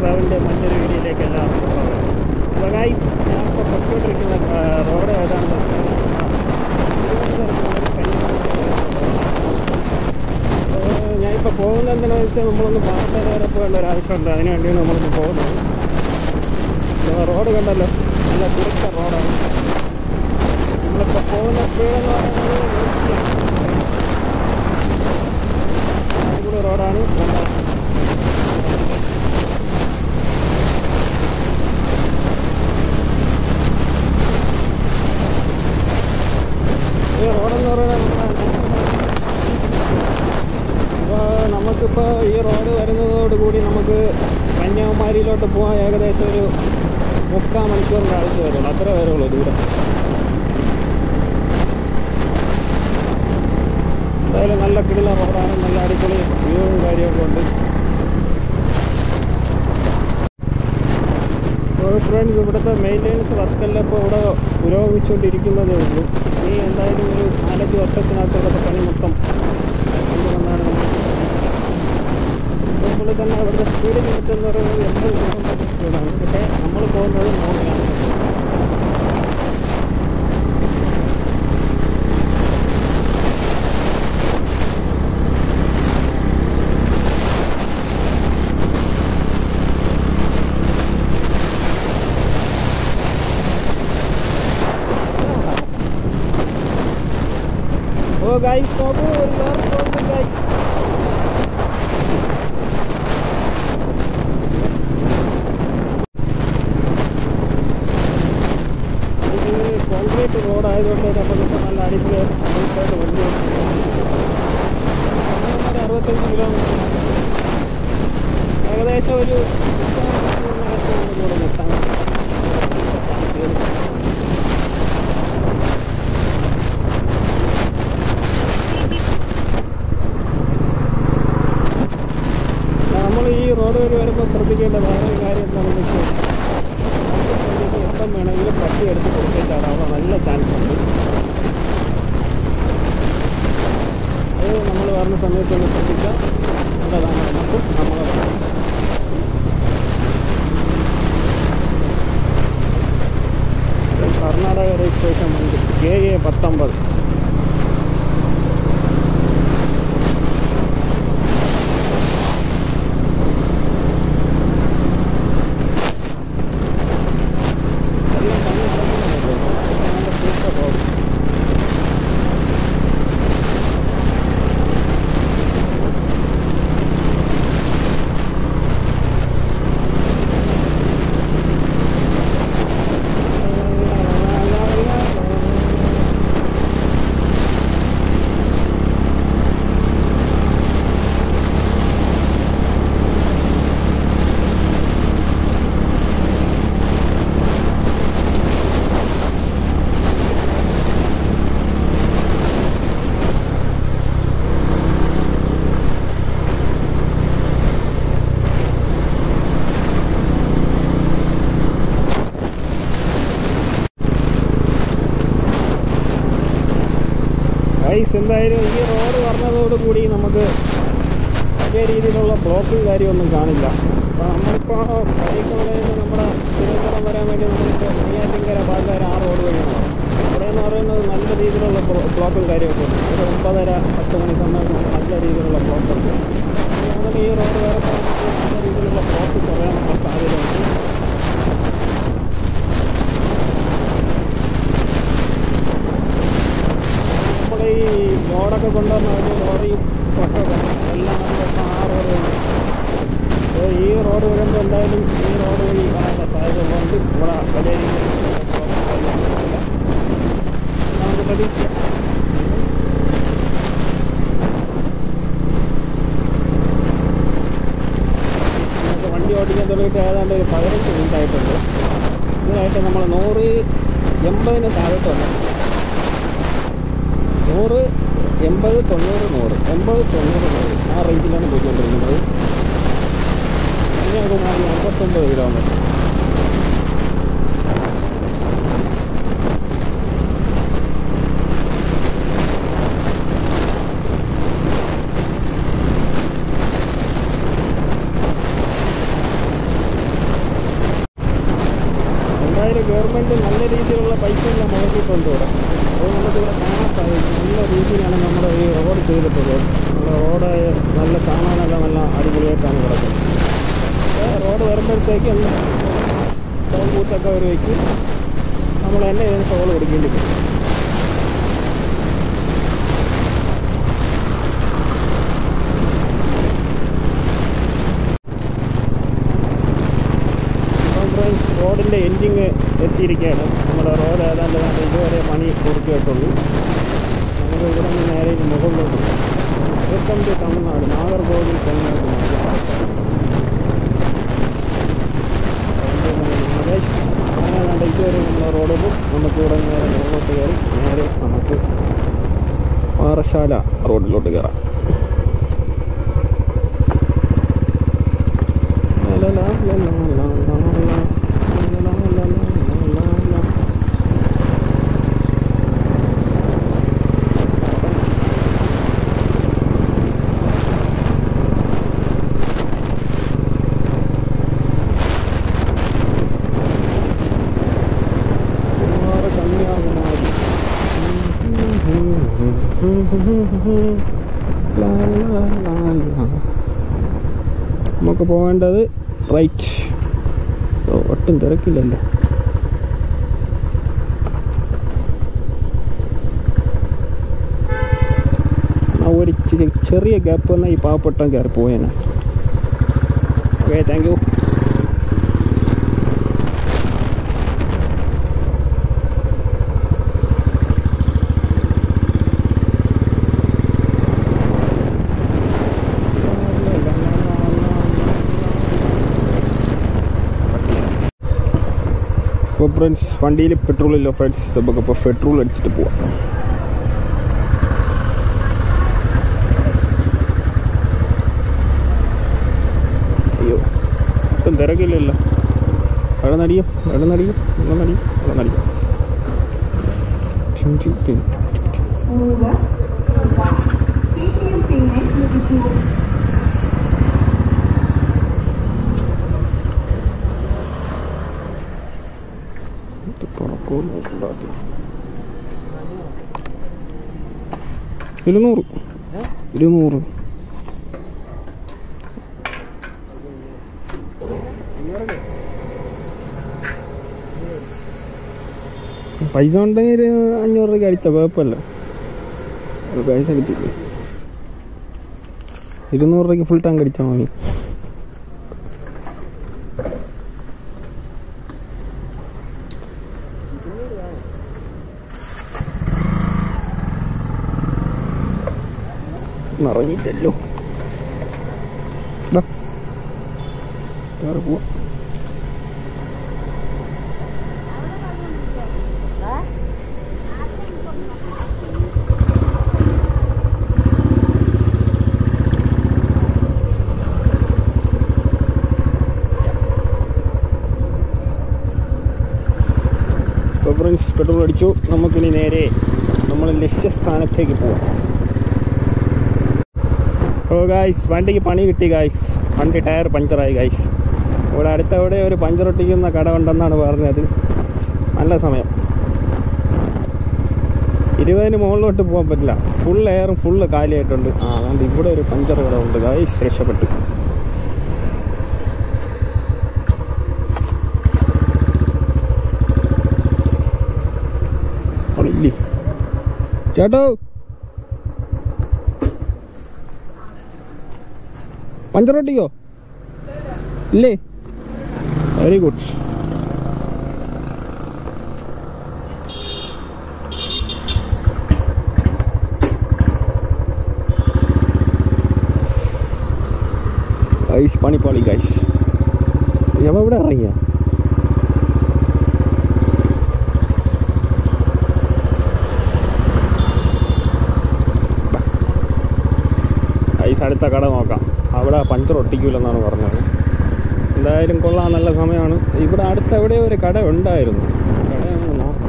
ട്രാവലിൻ്റെ മറ്റൊരു വീഡിയോയിലേക്ക് എല്ലാവർക്കും സ്വാഗതം. അപ്പോൾ ഗൈസ്, ഞാനിപ്പോൾ പൊയ്ക്കൊണ്ടിരിക്കുന്ന റോഡ് ഏതാണെന്ന് വെച്ചാൽ ഞാനിപ്പോൾ പോകുന്നത് എന്താണെന്ന് വെച്ചാൽ നമ്മളൊന്ന് പാലക്കാട് വരെ പോകേണ്ട ഒരു ആവശ്യമുണ്ട്. അതിന് വേണ്ടിയാണ് നമ്മളിപ്പോൾ പോകുന്നത്. റോഡ് കണ്ടല്ലോ, നല്ല കുറിച്ച റോഡാണ്. നമ്മളിപ്പോൾ പോകുന്ന സ്പീഡെന്ന് പറയുന്നത് അടിപൊളി റോഡാണ്. ഈ റോഡെന്ന് പറയുന്നത് അപ്പോൾ നമുക്കിപ്പോൾ ഈ റോഡ് വരുന്നതോടുകൂടി നമുക്ക് കന്യാകുമാരിയിലോട്ട് പോകാൻ ഏകദേശം ഒരു 3/4 മണിക്കൂറിൻ്റെ ആവശ്യം വരുള്ളൂ. അത്ര വരുള്ളൂ ദൂരം. എന്തായാലും നല്ല കിടില റോഡാണ്, നല്ല അടിപൊളി വ്യൂവും കാര്യമൊക്കെ ഉണ്ട്. ഫ്രണ്ട്സ്, ഇവിടുത്തെ മെയിൻ്റെനൻസ് വർക്കെല്ലാം ഇപ്പോൾ ഇവിടെ പുരോഗമിച്ചുകൊണ്ടിരിക്കുന്നതേ ഉള്ളൂ. ഇനി എന്തായാലും ഒരു 4-5 വർഷത്തിനകത്ത് ഇവിടുത്തെ പണി മൊത്തം കൊണ്ടുവന്നാണ് ഇപ്പോൾ തന്നെ. ഇവിടുത്തെ സ്പീഡ് ലിമിറ്റ് എന്ന് പറയുന്നത് 80 കിലോമീറ്റർ സ്പീഡാണ്. പക്ഷേ നമ്മൾ പോകുന്നത് 100 Oh guys, നോക്കൂ, ഒരു ലോറി പോകുന്നു ഗൈസ്. ഇത് കോൺക്രീറ്റ് റോഡ് ആയതുകൊണ്ട് നമുക്ക് നല്ല അടിപൊളി സമയത്തായിട്ട് വണ്ടി 65 കിലോമീറ്റർ, ഏകദേശം ഒരു കൂടെ നിർത്താൻ. നമ്മൾ ഈ റോഡ് വഴി വരുമ്പോൾ ശ്രദ്ധിക്കേണ്ട വേറൊരു കാര്യം എന്താണെന്ന് വെച്ചാൽ എപ്പം വേണമെങ്കിലും പട്ടി എടുത്ത് കൊടുത്തേക്കാറാവാൻ നല്ല ചാൻസ് ഉണ്ട്. അത് നമ്മൾ വരുന്ന സമയത്തൊന്ന് ശ്രദ്ധിച്ചാൽ നല്ലതാണ്. നമുക്കും നമ്മളെ കർണാടക രജിസ്ട്രേഷൻ വണ്ടി KA19. എന്തായാലും ഈ റോഡ് പറഞ്ഞതോടുകൂടി നമുക്ക് വലിയ രീതിയിലുള്ള ബ്ലോക്കും കാര്യമൊന്നും കാണില്ല. അപ്പോൾ നമ്മളിപ്പോൾ കരിക്കുളയിൽ നിന്ന് നമ്മുടെ തിരുവനന്തപുരം വരാൻ വേണ്ടി നമ്മളിപ്പോൾ നെയ്യാറ്റിൻകര പാലക്കാട് ആ റോഡ് വഴിയാണ്. ഇവിടെ എന്ന് പറയുന്നത് നല്ല രീതിയിലുള്ള ബ്ലോക്കും കാര്യമൊക്കെ ഉണ്ട്. ഒരു 9:30-10 മണി സമയത്ത് നല്ല രീതിയിലുള്ള ബ്ലോക്കുണ്ട്. അതുകൊണ്ട് ഈ റോഡ് വേറെ നല്ല രീതിയിലുള്ള ബ്ലോക്ക് കുറയാനുള്ള സാധ്യതയുണ്ട്. ഈ ലോഡൊക്കെ കൊണ്ടുവന്ന വലിയ ലോറിയും ട്രക്കൊക്കെ എല്ലാം നമ്മളിപ്പോൾ ആ റോഡ് വഴി. അപ്പോൾ ഈ റോഡ് വരുമ്പോൾ എന്തായാലും ഈ റോഡ് വഴി വരാനുള്ള സാധ്യത ഉള്ളതുകൊണ്ട് ഇവിടെ വലിയ രീതിയിൽ നമുക്ക് പ്രതീക്ഷിക്കാം. നമുക്ക് വണ്ടി ഓടിക്കാൻ തുടങ്ങിയിട്ട് ഏതാണ്ട് ഒരു 15 മിനിറ്റ് ആയിട്ടുണ്ട്. ഇതിനായിട്ട് നമ്മൾ 100-80 താഴോട്ട് വന്നു. 100, 80, 90, 100, 80, 90, 100 ആ റേഞ്ചിലാണ് പോയിക്കൊണ്ടിരിക്കുന്നത്. കന്യാകുമാരി 59 കിലോമീറ്റർ. ഗവൺമെൻറ് നല്ല രീതിയിലുള്ള പൈസ എല്ലാം മുടക്കിയിട്ടുണ്ട് ഇവിടെ. അത് നമുക്കിവിടെ കാണാൻ സാധിക്കും. നല്ല രീതിയിലാണ് നമ്മുടെ ഈ റോഡ് ചെയ്തിട്ടുള്ളത്. നമ്മുടെ റോഡ് നല്ല കാണാനെല്ലാം നല്ല അടിപൊളിയായിട്ടാണ് കിടക്കുന്നത്. റോഡ് വരുമ്പോഴത്തേക്ക് ടോൾ ബൂത്തൊക്കെ ഒരു വയ്ക്കും. നമ്മൾ തന്നെ ഇതിന് ടോൾ കൊടുക്കേണ്ടി വരും. റോഡിൻ്റെ എൻഡിങ് എത്തിയിരിക്കുകയാണ്. നമ്മുടെ റോഡ് ഏതാണ്ട് ഇതുവരെ പണി പൂർത്തിയായിട്ടുള്ളൂ. നമുക്ക് ഇവിടെ നിന്ന് നേരെ മുകളിലോട്ട് വെൽക്കം ടു തമിഴ്നാട്, നാഗർകോവിൽ കന്യാകുമാരി. അങ്ങനെ ഇതുവരെ നമ്മുടെ റോഡ് നമുക്കിവിടെ നേരെ മുകളിലോട്ട് കയറി നേരെ നമുക്ക് പാറശാല റോഡിലോട്ട് കയറാം. നമുക്ക് പോകേണ്ടത് റൈറ്റ്. ഒട്ടും തിരക്കില്ലല്ലോ. ഒരു ചെറിയ ഗ്യാപ്പ് വന്നാൽ ഈ പാവപ്പെട്ടം കയറി പോയേനെ. Okay, thank you. അപ്പോൾ ഫ്രണ്ട്സ്, വണ്ടിയിൽ പെട്രോളില്ല ഫ്രണ്ട്സ്. നമുക്കിപ്പോൾ പെട്രോൾ അടിച്ചിട്ട് പോവാം. അയ്യോ, ഒട്ടും തിരക്കില്ലല്ലോ. ഇടനടിയും ഇടനടിയും ഇടനടിയും ഇടനടിയും. ഇരുന്നൂറ് പൈസ ഉണ്ടെങ്കിൽ 500 രൂപയ്ക്ക് അടിച്ച കുഴപ്പമില്ല. പൈസ കിട്ടിയില്ലേ? 200 രൂപയ്ക്ക് ഫുൾ ടാങ്ക് അടിച്ചാൽ മതി. നിറഞ്ഞില്ലല്ലോ. പോവാ. ഫ്രണ്ട്സ്, പെട്രോൾ അടിച്ചു. നമുക്കിനി നേരെ നമ്മൾ ലക്ഷ്യസ്ഥാനത്തേക്ക് പോവാം. ഓ ഗായ്സ്, വണ്ടിക്ക് പണി കിട്ടി ഗായ്സ്. വണ്ടി ടയർ പഞ്ചറായി ഗായ്സ്. ഇവിടെ അടുത്തവിടെ ഒരു പഞ്ചറൊട്ടിക്കുന്ന കട ഉണ്ടെന്നാണ് പറഞ്ഞത്. നല്ല സമയം. 20 മുകളിലോട്ട് പോകാൻ പറ്റില്ല. ഫുൾ എയറും ഫുള്ള് കാലിയായിട്ടുണ്ട്. അതുകൊണ്ട് ഇവിടെ ഒരു പഞ്ചർ കട ഉണ്ട് ഗായ്സ്. രക്ഷപ്പെട്ടു. ഇല്ലേ ചേട്ടോ, പഞ്ചറൊട്ടിക്കോ? ഇല്ലേ? Very good. ഗൈസ്, പണിപ്പാളി ഗൈസ്. എവിടെ ഇറങ്ങിയ? അടുത്ത കട നോക്കാം. അവിടെ പഞ്ചർ ഒട്ടിക്കൂലെന്നാണ് പറഞ്ഞത്. എന്തായാലും കൊള്ളാൻ, നല്ല സമയമാണ്. ഇവിടെ അടുത്ത് എവിടെ ഒരു കട ഉണ്ടായിരുന്നു. കട നോക്കാം.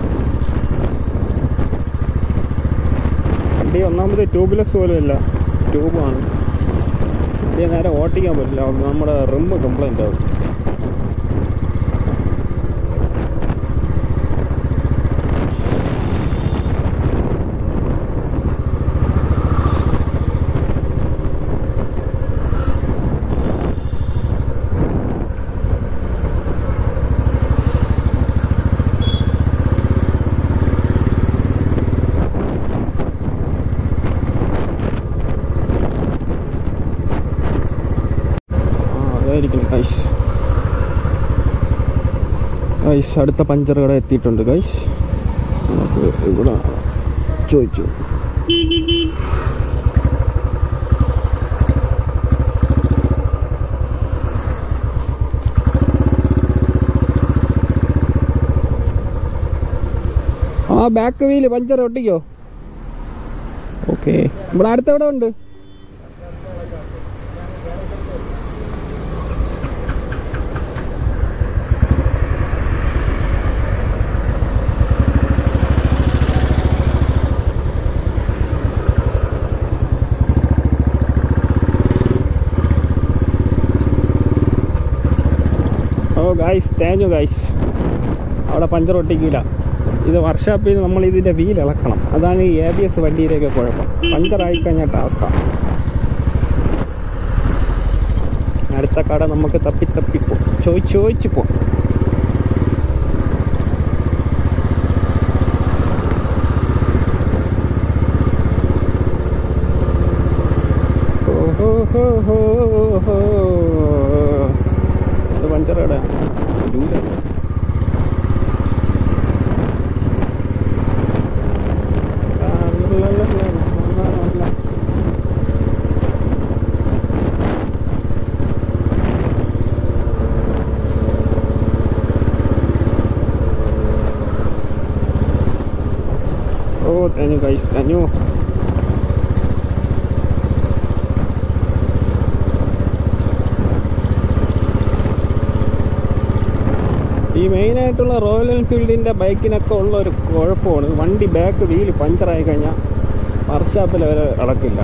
വണ്ടി ഒന്നാമത് ട്യൂബ്ലെസ് പോലും ഇല്ല. ട്യൂബാണ്. ഇത് നേരെ ഓട്ടിക്കാൻ പറ്റില്ല, നമ്മുടെ റിമ്മ് കംപ്ലൈൻ്റ് ആവും. ഗൈസ് അടുത്ത പഞ്ചർ കട എത്തിയിട്ടുണ്ട് ഗൈസ്. നമുക്ക് ഇവിടെ ചോദിച്ചു. ബാക്ക് വീല് പഞ്ചർ ഒട്ടിക്കോ? ഓക്കെ. ഇവിടെ അടുത്തെവിടെ ഉണ്ട്? Guys thank you guys. അവിടെ പഞ്ചർ ഒട്ടിക്കില്ല. ഇത് വർക്ക്ഷോപ്പിൽ നമ്മൾ ഇതിൻ്റെ വീൽ ഇളക്കണം. അതാണ് ഈ ABS വണ്ടിയിലേക്ക് കുഴപ്പം. പഞ്ചറായിക്കഴിഞ്ഞാൽ ടാസ്ക്കാണ്. അടുത്ത കട നമുക്ക് തപ്പിപ്പോ ചോദിച്ചു പോ. അത് പഞ്ചറയുടെ Jula. Oh, thank you guys, thank you. ഈ മെയിനായിട്ടുള്ള റോയൽ എൻഫീൽഡിൻ്റെ ബൈക്കിനൊക്കെ ഉള്ള ഒരു കുഴപ്പമാണ്, വണ്ടി ബാക്ക് വീല് പഞ്ചറായി കഴിഞ്ഞാൽ വർക്ക്ഷോപ്പിൽ അവർ ഇളക്കില്ല.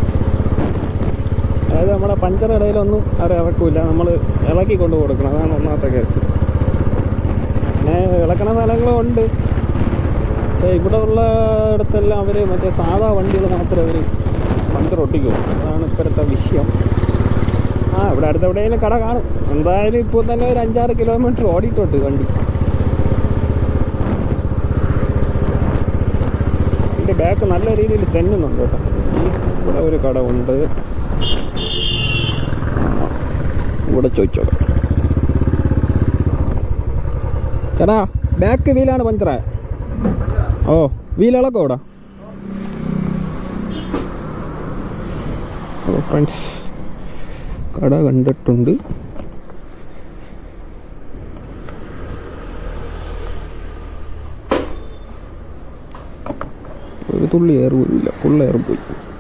അതായത് നമ്മുടെ പഞ്ചർ ഇടയിലൊന്നും അവർ ഇളക്കില്ല, നമ്മൾ ഇളക്കി കൊണ്ട് കൊടുക്കണം. അതാണ് ഒന്നാമത്തെ കേസ്. പിന്നെ ഇളക്കണ സ്ഥലങ്ങളും ഉണ്ട്, പക്ഷേ ഇവിടെ ഉള്ള ഇടത്തെല്ലാം അവർ മറ്റേ സാധാ വണ്ടികൾ മാത്രമേ അവർ പഞ്ചർ ഒട്ടിക്കുള്ളൂ. അതാണ് ഇപ്പോഴത്തെ വിഷയം. ഇവിടെ അടുത്തെവിടെയെങ്കിലും കട കാണും. എന്തായാലും ഇപ്പോൾ തന്നെ ഒരു 5-6 കിലോമീറ്റർ ഓടിയിട്ടുണ്ട് വണ്ടി. എൻ്റെ ബാക്ക് നല്ല രീതിയിൽ തെന്നുന്നുണ്ട് കേട്ടോ. ഇവിടെ ഒരു കട ഉണ്ട്, ഇവിടെ ചോദിച്ചോളാം. ചേട്ടാ ബാക്ക് വീലാണ് പഞ്ചറായ. ഓ വീലിളക്കോ ഇവിടെ? ഓ ഫ്രണ്ട്സ് കട കണ്ടിട്ടുണ്ട്. ഒരു തുള്ളി എയർ പോയില്ല, ഫുൾ എയർ പോയി.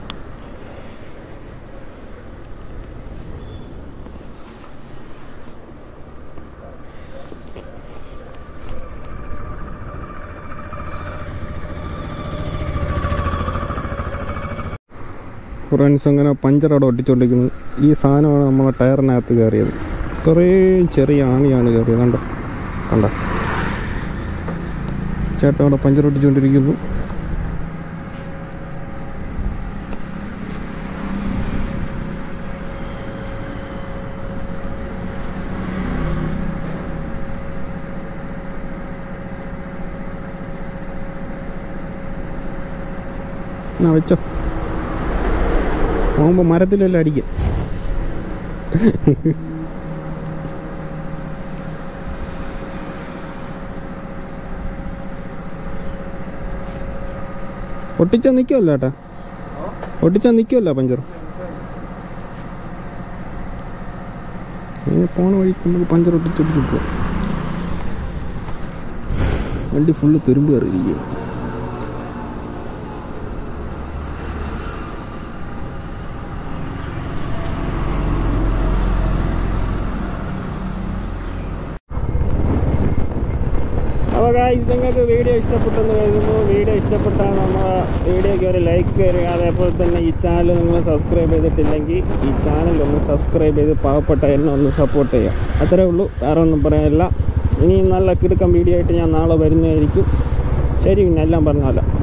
ഫ്രണ്ട്സ് അങ്ങനെ പഞ്ചർ അവിടെ ഒട്ടിച്ചുകൊണ്ടിരിക്കുന്നത്. ഈ സാധനമാണ് നമ്മളെ ടയറിനകത്ത് കയറിയത്. ഇത്രയും ചെറിയ ആണിയാണ് കയറിയത്. കണ്ട ചേട്ടൻ അവിടെ പഞ്ചർ ഒട്ടിച്ചുകൊണ്ടിരിക്കുന്നു. വെച്ചോ, പോകുമ്പോൾ മരത്തിലെല്ലാം അടിക്കുക. ഒട്ടിച്ചാൽ നിൽക്കുമല്ലോ ഏട്ടാ, ഒട്ടിച്ചാൽ നിൽക്കുമല്ലോ പഞ്ചർ. പോണ വഴിക്ക് നമുക്ക് പഞ്ചർ ഒട്ടിച്ചൊട്ടിച്ച് പോവാം. വണ്ടി ഫുള്ള് തുരുമ്പ് കയറിയിരിക്കുക. ഗായ്സ്, നിങ്ങൾക്ക് വീഡിയോ ഇഷ്ടപ്പെട്ടെന്ന് കരുതുന്നു. വീഡിയോ ഇഷ്ടപ്പെട്ടാൽ നമ്മുടെ വീഡിയോയ്ക്ക് ഒരു ലൈക്ക് തരിക. അതേപോലെ തന്നെ ഈ ചാനൽ നിങ്ങൾ സബ്സ്ക്രൈബ് ചെയ്തിട്ടില്ലെങ്കിൽ ഈ ചാനൽ ഒന്ന് സബ്സ്ക്രൈബ് ചെയ്ത് പാവപ്പെട്ട എന്നെ ഒന്ന് സപ്പോർട്ട് ചെയ്യുക. അത്രേ ഉള്ളൂ, വേറെ ഒന്നും പറയാനില്ല. ഇനി നല്ല കിടുക്കം വീഡിയോ ആയിട്ട് ഞാൻ നാളെ വരുന്നതായിരിക്കും. ശരി, പിന്നെ എല്ലാം പറഞ്ഞല്ലോ.